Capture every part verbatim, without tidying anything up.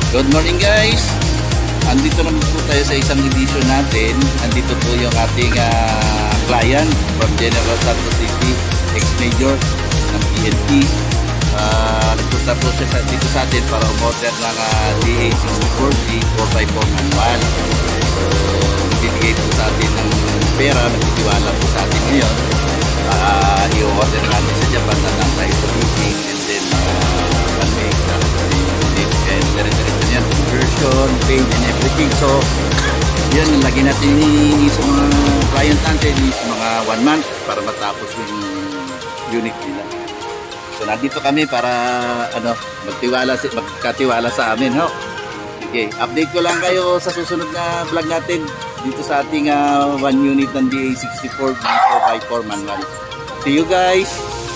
Good morning guys! Andito naman po tayo sa isang edition natin. Andito po yung ating uh, client from General Santos City, ex-major ng P N P. Uh, nagpunta po siya sa, dito sa atin para umorder ng uh, D A sixty-four V four by four manual. So, bibigay po sa atin ng pera, magtitiwala po sa atin ngayon. Uh, i-order natin sa Japan na lang tayo sa meeting, and then uh, one week na and dire-diretso niyan, conversion, pay and everything. So yan, lagi natin hinihingi sa mga client natin is mga one month para matapos yung unit nila. So nandito kami para ano, magtiwala, magkatiwala sa amin, ho. Okay, update ko lang kayo sa susunod na vlog natin dito sa ating uh, one unit ng D A sixty-four V four by four manual. See you guys!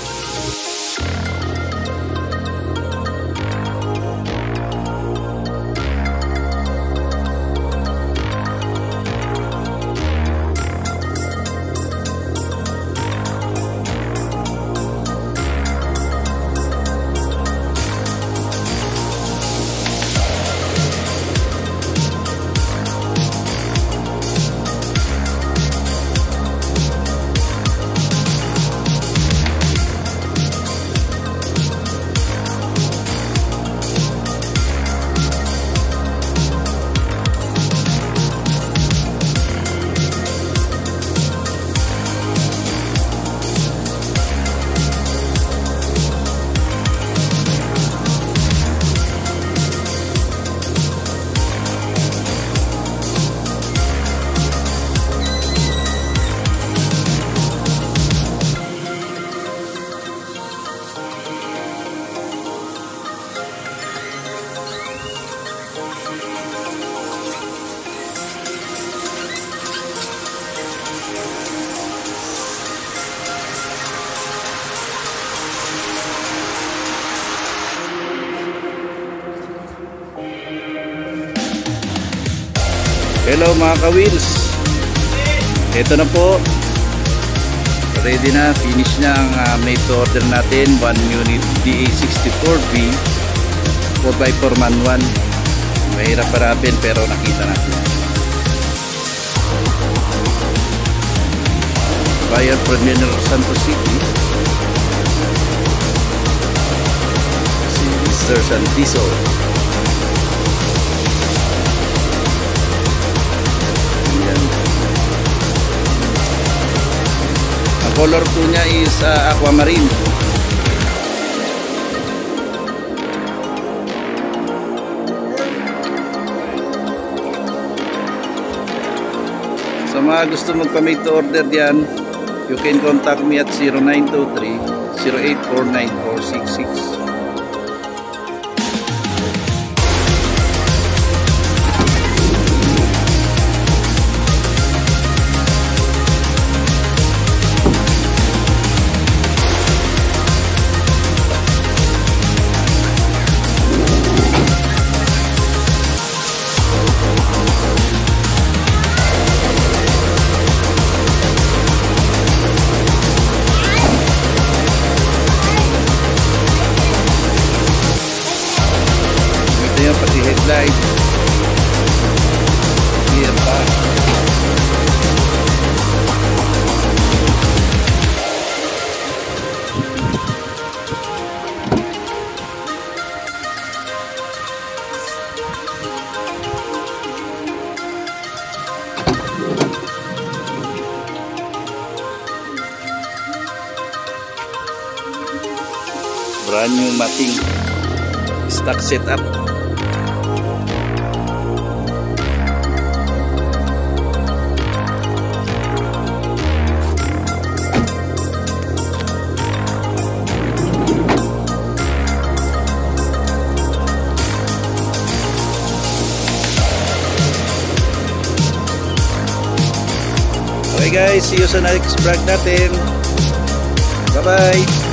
Hello mga ka-wheels, ito na po, ready na, finish na ang uh, made to order natin, one unit D A sixty-four V four by four manual. Mahirap parapin pero nakita natin. Buyer from General Santos City, si Mister Santiso. Ang color po niya is uh, aquamarine. Sa mga gusto magpa-made to order diyan, you can contact me at zero nine two three, zero eight four nine four six six. Pati headlight, clear pa. Brand new mating stock setup. Okay guys, see you sa next vlog natin. Bye bye!